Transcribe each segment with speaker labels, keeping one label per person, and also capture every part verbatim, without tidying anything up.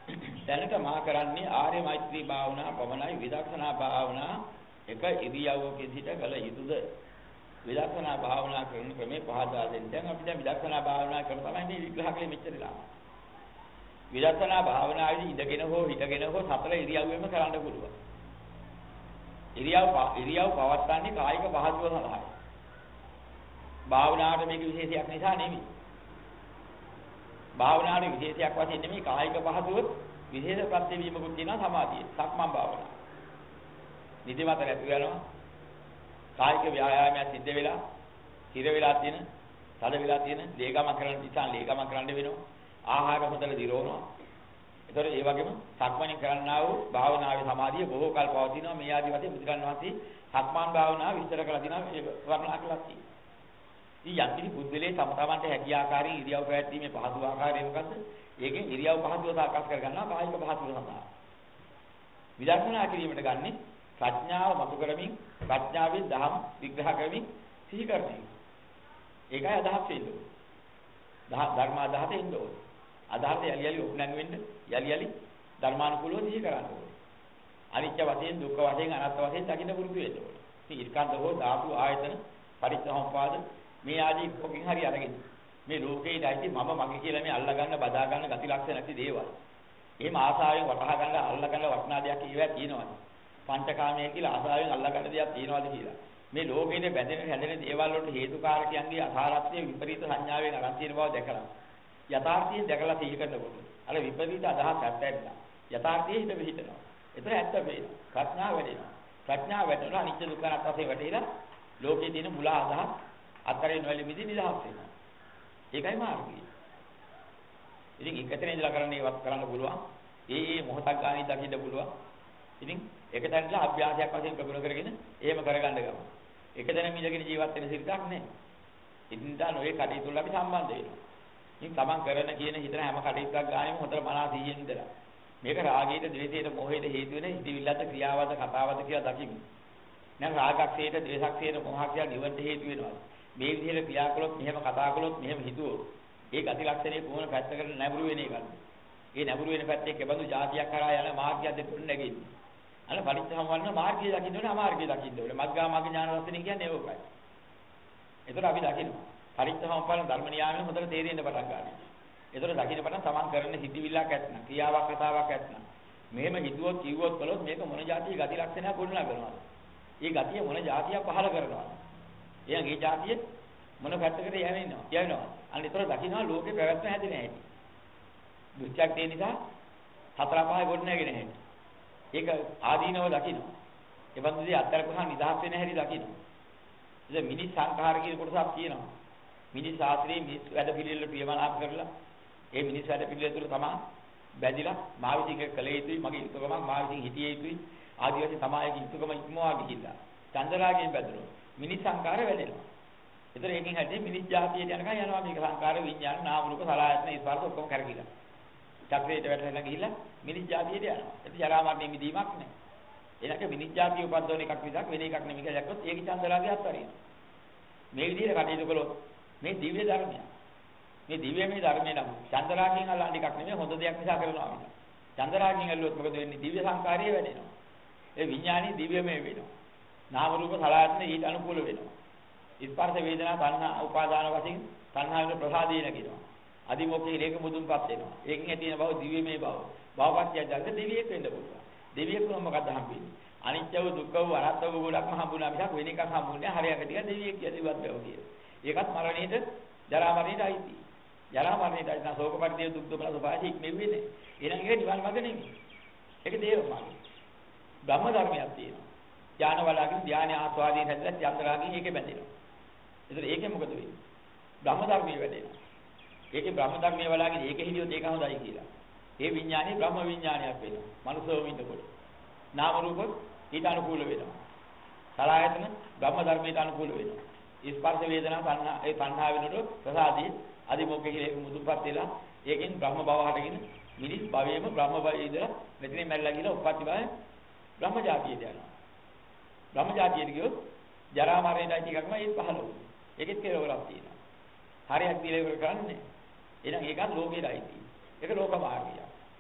Speaker 1: දැනට මා කරන්නේ ආර්ය මෛත්‍රී භාවනා පමණයි විදර්ශනා භාවනා එක ඉරියව්වකින් සිට කළ යුතුද? විදර්ශනා භාවනා කරන ක්‍රමේ පහදා දෙන්න. දැන් අපි දැන් විදර්ශනා භාවනා කරන තමයි මේ විග්‍රහ කලේ මෙච්චරලා. විදර්ශනා භාවනාවේදී ඉඳගෙන හෝ හිටගෙන හෝ සතර ඉරියව්වෙම කරන්න පුළුවන්. ඉරියව් ඉරියව් පවත්න්නේ කායික පහසුව සඳහායි. භාවනාවට මේක විශේෂයක් නිසා නෙමෙයි. භාවනාවේ විශේෂයක් වශයෙන් නෙමෙයි කායික පහසුව විශේෂ ප්‍රතිවීමකුත් තියෙනවා සමාධිය. සක්මන් භාවනාව. නිදිමත නැති වෙනවා. කායික ව්‍යායාමයක් සිද්ධ වෙලා, හිර වෙලා තියෙන, තද වෙලා තියෙන, ලේගම කරන නිසා ලේගම කරන්න වෙනවා. ආහාර හොදලා දිරවනවා. ඒතකොට ඒ වගේම සක්මණේ කරන්නා වූ භාවනාවේ සමාධිය බොහෝ කල් පවතිනවා. මේ ආදි වශයෙන් බුදුරන් වහන්සේ සක්මන් භාවනාව විස්තර කරලා දිනවා මේ වර්ණනා කළා තියෙනවා. ඉතින් යම්කිසි බුද්ධලේ තම තමන්ට හැකිය ආකාරයෙන් ඉරියව් පැවැත්ීමේ පහසු ආකාරය මොකද්ද? ඒකෙන් ඉරියව් පහසුව සාකස් කර ගන්නවා කායික පහසුව සඳහා. විදර්ශනා කිරීමට ගන්නේ ප්‍රඥාව මතු කරමින් ප්‍රඥාවෙන් දහම් විග්‍රහ කරමින් සිහි කරන්නේ. ඒකයි අදහස් වෙන්නේ. ධර්ම අදහස එන්න ඕනේ. අදහස යලි යලි උපනංග වෙන්න යලි යලි ධර්මානුකූලව සිහි කරන්න ඕනේ. අනිත්‍ය වශයෙන් දුක්ඛ වශයෙන් අනාත්ම වශයෙන් දකින්න පුරුදු වෙන්න ඕනේ. ඉතින් ස්කන්ධ හෝ ධාතු ආයතන පරිච්ඡේදෝපාද මේ ආදී කොකින් හරි අරගෙන මේ ලෝකේ දැයිති මම මගේ කියලා මේ අල්ලා ගන්න බදා ගන්න ගති ලක්ෂණ නැති දේවල්. එහෙම ආසාවෙන් වටහා ගන්න අල්ලා ගන්න වටිනා දෙයක් කියවා තියෙනවද? පංචකාමයේ කියලා ආසාවෙන් අල්ලා ගන්න දෙයක් තියෙනවද කියලා. මේ ලෝකයේ බැඳෙන හැදෙන දේවල් වලට හේතුකාරකයන්ගේ අසාරත්වයේ විපරීත සංඥාවෙන් අරන් තියෙන බව දැකලා යථාර්ථයෙන් දැකලා සිහි කරනකොට අර විපරීත අදහස් ඇත්තැන්න යථාර්ථයේ හිත පිහිටනවා. ඒතර ඇත්ත වෙනවා. ප්‍රඥාව වැඩෙනවා. ප්‍රඥාව වැඩෙනවා අනිත්‍ය දුක්ඛ අනාත්ම වශයෙන් වැටේලා ලෝකයේ තියෙන මුල අදහස් අත්හැරෙන්න වෙලෙ මිදි නිදහස් වෙනවා. ඒකයි මාර්ගය. ඉතින් එකතැන ඉඳලා කරන්නේ වත් කරන්න පුළුවන්. ඒ ඒ මොහොතක් ගානේ දකින්න පුළුවන්. ඉතින් එකතැන ඉඳලා අභ්‍යාසයක් වශයෙන් ප්‍රගුණ කරගෙන එහෙම කරගන්න ගමන්. එකතැන මිදගෙන ජීවත් වෙන සිරිතක් නැහැ. ඉතින් දා නොයේ කටයුතු වල අපි සම්බන්ධ වෙනවා. ඉතින් තමන් කරන කියන හිතන හැම කටයුත්තක් ගානෙම හොඳට මනස සිහියෙන් ඉඳලා. මේක රාගයට, ද්වේෂයට, මොහයට හේතු වෙන හිතවිල්ලත් ක්‍රියාවද කතාවද කියලා දකින්න. නැත්නම් රාගක්ෂයට, ද්වේෂක්ෂයට, මොහක්ෂයට නිවන්ට හේතු වෙනවා. මේ විදිහට ක්‍රියා කළොත්, මෙහෙම කතා කළොත්, මෙහෙම හිතුවොත්, ඒ ගති ලක්ෂණේ කොහොම පැත්තකට නැඹුරු වෙන එකද? ඒ නැඹුරු වෙන පැත්තේ කෙබඳු જાතියක් කරා යන මාර්ගයක් දෙන්න නැගෙන්නේ. අන්න පරිච්ඡේදවන්න මාර්ගය දකින්න ඕනේ, අමාර්ගය දකින්න ඕනේ. මග්ගා මග්ග ඥාන රසණය කියන්නේ ඒකයි. ඒතර අපි දකිනවා. පරිච්ඡේදවන්න ධර්ම නියාමයෙන් හොඳට තේරෙන්න පටන් ගන්නවා. ඒතර දකින්න පටන් තමන් කරන හිතවිල්ලක් ඇත්නම්, ක්‍රියාවක් කතාවක් ඇත්නම්, මෙහෙම හිතුවොත්, කිව්වොත් කළොත් මේක මොන જાතියේ ගති ලක්ෂණයක් ගොඩනගනවාද? ඒ ගතිය මොන જાතියක් පහල කරනවාද? එහෙනම් ඒ જાතිය මොන පැත්තකට යවෙනවා? යවෙනවා. අන්න ඒතර දකින්නවා ලෝකේ පැවැත්ම හැදෙන්නේ නැහැටි. දුක්ඛයක් තියෙන නිසා හතර පහයි ගොඩ නැගෙන හැටි. ඒක ආදීනව දකින්නවා. ඒ බඳුදී අත්තරපහා නිදහස් වෙන හැටි දකින්නවා. ඉතින් මිනිස් සංඛාර කියන කොටසක් තියෙනවා. මිනිස් ශාස්ත්‍රයේ මිනිස් වැඩ පිළිවෙල ප්‍රියමනාප කරලා ඒ මිනිස් වැඩ පිළිවෙල තුළ තමයි බැඳිලා මා විසින් කළ යුතුයි, මගේ යුතුයකමක් මා විසින් හිතිය යුතුයි. ආදී වශයෙන් සමාජයේ යුතුයකම ඉක්මවා ගිහිල්ලා චන්දරාගයෙන් බැඳෙනවා. මිනිස් සංඛාර වැඩෙනවා. ඒතර ඒකෙන් හැදී මිනිස් જાතියට යනකම් යනවා මේක සංඛාර විඥාන නාම රූප සලආයතන ස්පර්ශ ඔක්කොම කරකිලා. චක්‍රයට වැටෙලා ගිහිල්ලා මිනිස් જાතියට යනවා. ඒක ජරා මරණය මිදීමක් නෑ. එනක මිනිස් જાතිය උපද්දවන එකක් විසක් වෙන එකක් නෙමෙයි කියලා දැක්කොත් ඒක චන්දරාගය අත්හරිනවා. මේ විදිහට කටයුතු කළොත් මේ දිව්‍ය ධර්මය. මේ දිව්‍යමය ධර්මය නම් චන්දරාගයෙන් අල්ලන්න එකක් නෙමෙයි හොඳ දෙයක් නිසා කරනවා මේක. චන්දරාගයෙන් ඇල්ලුවොත් මොකද වෙන්නේ? දිව්‍ය සංඛාරය වැඩෙනවා. ඒ විඥානීය දිව්‍යමය වෙනවා. නාම රූප සලආයතන ඊට අනුකූල වෙනවා. ස්පර්ශ වේදනා තණ්හා උපාදාන වශයෙන් තණ්හා වෙන ප්‍රසාදේ නැගිනවා. අදිමෝක්ෂේ රේක මුදුන්පත් වෙනවා. ඒකෙන් ඇති වෙන බව දිව්‍යමය බව. භවපත්‍ය ජගත දෙවියෙක් වෙන්න පුළුවන්. දෙවියෙක් වුණොත් මොකක්ද හම්බෙන්නේ? අනිත්‍යව දුක්ඛව අනාත්මව ගොඩක්ම හම්බුනා මිසක් වෙන එකක් හම්බුන්නේ හරියට ටික දෙවියෙක් කියලාවත් බව කියන. ඒකත් මරණයට ජරා මරණයට අයිති. ජරා මරණයට අයිති නැසෝක පරිදේ දුක් දුක සුභාසික නෙවෙන්නේ. එහෙනම් ඒක නිවන් මාර්ග නෙමෙයි. ඒක දේව මාර්ගය. ධම්ම ධර්මයක් තියෙනවා. ඥාන වලකින් ධානය ආස්වාදයෙන් හැදලා චන්ද්‍රාගින් ඒකේ බැඳෙනවා. ඒතර ඒකෙන් මොකද වෙන්නේ? බ්‍රහ්ම ධර්මයේ වැඩෙනවා. ඒකේ බ්‍රහ්ම ධර්මයේ වලකින් ඒකේ හිටියොත් ඒක හොඳයි කියලා. ඒ විඥානේ බ්‍රහ්ම විඥානයක් වෙනවා. මනුස්සව ඉන්නකොට. නාම රූප ඊට අනුකූල වෙනවා. සලආයතන බ්‍රහ්ම ධර්මයට අනුකූල වෙනවා. ස්පර්ශ වේදනා තණ්හා ඒ තණ්හා වෙනකොට ප්‍රසාදී අදිමෝක්ඛේ කියලා ඒක මුදුන්පත් වෙලා ඒකෙන් බ්‍රහ්ම භව හටගෙන මිනිස් භවයේම බ්‍රහ්ම භවයේ ඉඳලා මෙතනින් මැල්ලා ගිහලා උප්පත්ති භවයේ බ්‍රහ්ම ජාතියට යනවා. බ්‍රහ්ම ජාතියට ගියොත් ජරා මරණයයි ටිකක්ම ඒ පහළ වෙනවා. ඒකෙත් කෙලවරක් තියෙනවා. හරියක් දිලේ ඉවර කරන්නේ. එහෙනම් ඒකත් ලෝකෙටයි තියෙන්නේ. ඒක ලෝක මාර්ගය.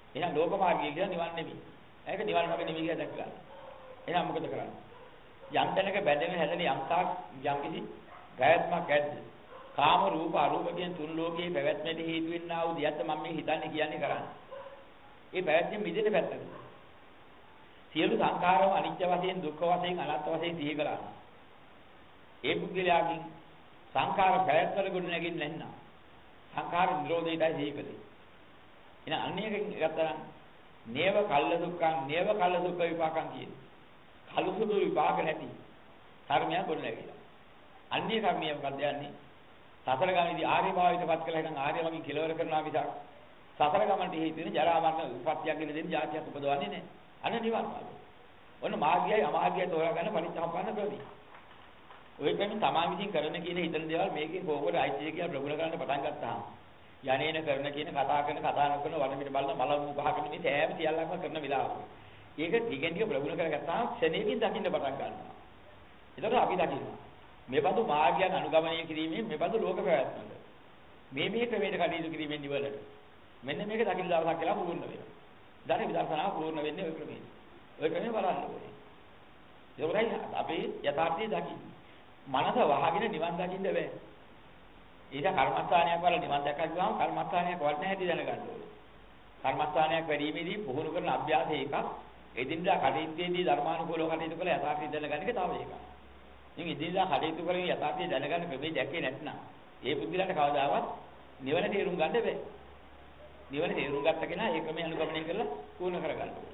Speaker 1: එහෙනම් ලෝක මාර්ගය කියලා නිවන් නෙමෙයි. ඒක නිවන් මාර්ග නෙමෙයි කියලා දැක ගන්න. එහෙනම් මොකද කරන්නේ? යම් තැනක බැඳෙන හැදෙන යම්තා යම්කිසි ප්‍රයත්නක් ඇද්ද? කාම රූප අරූප කියන තුන් ලෝකයේ පැවැත්මට හේතු වෙන්නා වූ දියත් මම මේ හිතන්නේ කියන්නේ කරන්නේ. ඒ පැවැත්ම මිදෙන පැත්තට. සියලු සංඛාරව අනිත්‍ය වශයෙන් දුක්ඛ වශයෙන් අනාත්ම වශයෙන් සිහි කරා. ඒ බුද්ධිලාකින් සංඛාර පැවැත්වල ගොඩ නැගින්නේ නැන්නා. සංඛාර නිරෝධයටයි සිහි කළේ. එහෙනම් අන්නේකින් ගත්තා නේව කල්ල දුක්ඛං නේව කල්ල දුක්ඛ විපාකං කියන. කලුසුදු විපාක නැති කර්මයක් ගොඩ නැගිලා. අන්නේ කර්මිය මොකද යන්නේ? සතර ගමනේදී ආර්ය භාවයටපත් කළා නම් ආර්ය මගින් කෙලවර කරනවා මිසක් සතර ගමනට හේතු වෙන ජරා මරණ උපත්යක් ගෙන දෙන જાතියක් උපදවන්නේ නැහැ. අන්න නිවන් මාර්ගය. ඔන්න මාර්ගයයි අමාර්ගයයි තෝරා ගන්න පරිත්‍යාගපන්න ක්‍රමය. ඔය ක්‍රමෙන් තමා විසින් කරන කියන හිතන දේවල් මේකේ කෝකෝට අයිතිය කියලා ප්‍රගුණ කරන්න පටන් ගත්තාම යන්නේන කරන කියන කතා කරන කතා නොකරන වරමිට බලන මල මු ගහගෙන ඉන්නේ සෑම සියල්ලක්ම කරන වෙලාවක. ඒක දිගින් දිග ප්‍රගුණ කරගත්තාම ක්ෂණයකින් දකින්න පටන් ගන්නවා. ඒතකොට අපි දකිනවා. මේ බඳු මාර්ගයන් අනුගමනය කිරීමෙන් මේ බඳු ලෝක ප්‍රවැත්මක මේ මේ ක්‍රමයට කටයුතු කිරීමෙන් නිවනට මෙන්න මේක දකින්න දවසක් කියලා පුරුණ වෙනවා. ධර්ම විදර්ශනාව පුරුණ වෙන්නේ ওই ක්‍රමයෙන්. ওই ක්‍රමයෙන් බලන්න ඕනේ. ඒකයි අපි යථාර්ථය දකින්න. මනස වහගෙන නිවන් දකින්න බෑ. ඒක කර්මස්ථානයක් වල නිවන් දැක්කා කියවම කර්මස්ථානයක් වඩන හැටි දැනගන්න ඕනේ. කර්මස්ථානයක් වැඩිීමේදී පුහුණු කරන අභ්‍යාසය එකක්. එදිනදා කටයුත්තේදී ධර්මානුකූලව කටයුතු කළ යථාර්ථය දැනගන්න එක තව එකක්. ඉතින් එදිනදා කටයුතු කරගෙන යථාර්ථය දැනගන්න ක්‍රමේ දැක්කේ නැත්නම් ඒ බුද්ධිලට කවදාවත් නිවන තේරුම් ගන්න බෑ. නිවන තේරුම් ගත්ත කෙනා ඒ ක්‍රමයේ අනුගමනය කරලා පූර්ණ කරගන්න ඕනේ.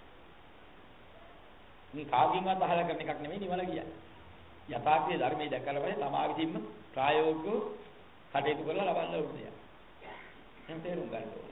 Speaker 1: මේ කාගින්වත් අහලා කරන එකක් නෙමෙයි නිවන කියන්නේ. යථාර්ථයේ ධර්මයේ දැක්කලා පස්සේ තමා විසින්ම ප්‍රායෝගිකව කටයුතු කරලා ලබන්න ඕනේ. එහෙනම් තේරුම් ගන්න ඕනේ.